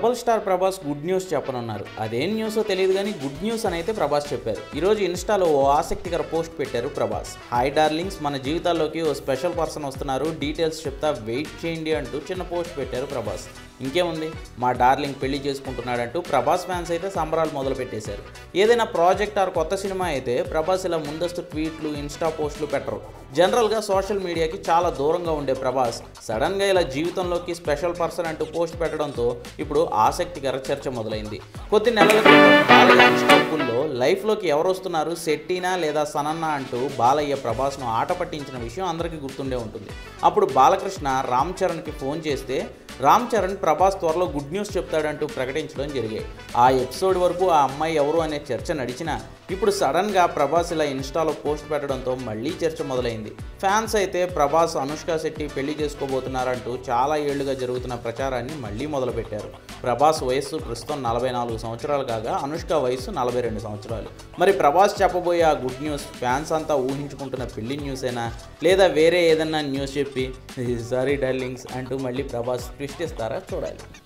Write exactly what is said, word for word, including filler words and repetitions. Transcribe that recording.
Rebel star Prabhas good news చెప్పనున్నారు. అదేం న్యూసో తెలియదు కానీ గుడ్ న్యూస్ అని అయితే ప్రభాస్ చెప్పారు. ఈరోజు ఇన్స్టాలో ఓ ఆసక్తికర పోస్ట్ పెట్టారు ప్రభాస్. హాయ్ డార్లింగ్స్, మన జీవితాల్లోకి ఓ స్పెషల్ పర్సన్ వస్తున్నారు, డీటెయిల్స్ చెప్తా వెయిట్ చేయండి అంటూ చిన్న పోస్ట్ పెట్టారు ప్రభాస్. ఇంకేముంది, మా డార్లింగ్ పెళ్లి చేసుకుంటున్నాడంటూ ప్రభాస్ ఫ్యాన్స్ అయితే సంబరాలు మొదలు పెట్టేశారు. ఏదైనా ప్రాజెక్ట్ ఆర్ కొత్త సినిమా అయితే ప్రభాస్ ఇలా ముందస్తు ట్వీట్లు, ఇన్స్టా పోస్టులు పెట్టరు. జనరల్గా సోషల్ మీడియాకి చాలా దూరంగా ఉండే ప్రభాస్ సడన్గా ఇలా జీవితంలోకి స్పెషల్ పర్సన్ అంటూ పోస్ట్ పెట్టడంతో ఇప్పుడు ఆసక్తికర చర్చ మొదలైంది. కొద్ది నెలల క్రితం బాలయ్య ఇన్స్టాపుల్లో లైఫ్లోకి ఎవరు వస్తున్నారు, శెట్టినా లేదా సనన్న అంటూ బాలయ్య ప్రభాస్ను ఆట పట్టించిన విషయం అందరికీ గుర్తుండే ఉంటుంది. అప్పుడు బాలకృష్ణ రామ్ చరణ్కి ఫోన్ చేస్తే రామ్ చరణ్ ప్రభాస్ త్వరలో గుడ్ న్యూస్ చెప్తాడంటూ ప్రకటించడం జరిగాయి. ఆ ఎపిసోడ్ వరకు ఆ అమ్మాయి ఎవరు అనే చర్చ నడిచినా ఇప్పుడు సడన్గా ప్రభాస్ ఇలా ఇన్స్టాలో పోస్ట్ పెట్టడంతో మళ్ళీ చర్చ మొదలైంది. ఫ్యాన్స్ అయితే ప్రభాస్ అనుష్క శెట్టి పెళ్లి చేసుకోబోతున్నారంటూ చాలా ఏళ్లుగా జరుగుతున్న ప్రచారాన్ని మళ్ళీ మొదలుపెట్టారు. ప్రభాస్ వయస్సు ప్రస్తుతం నలభై నాలుగు సంవత్సరాలు కాగా అనుష్క వయస్సు నలభై రెండు సంవత్సరాలు. మరి ప్రభాస్ చెప్పబోయే ఆ గుడ్ న్యూస్ ఫ్యాన్స్ అంతా ఊహించుకుంటున్న పెళ్లి న్యూసేనా, లేదా వేరే ఏదన్నా న్యూస్ చెప్పి సారీ డార్లింగ్స్ అంటూ మళ్ళీ ప్రభాస్ ట్విస్ట్ ఇస్తారా చూడాలి.